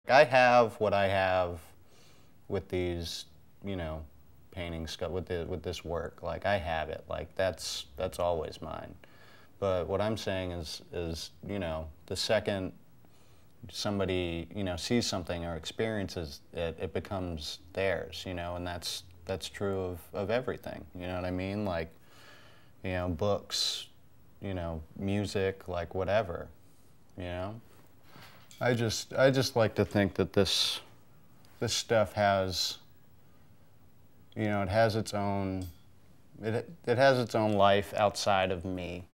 I have what I have with these, you know, paintings, with this work. Like, I have it. Like, that's always mine. But what I'm saying is, you know, the second somebody, you know, sees something or experiences it, it becomes theirs, you know, and that's true of everything, you know what I mean? Like, you know, books, you know, music, like whatever, you know? I just like to think that this stuff has, you know, it has its own life outside of me.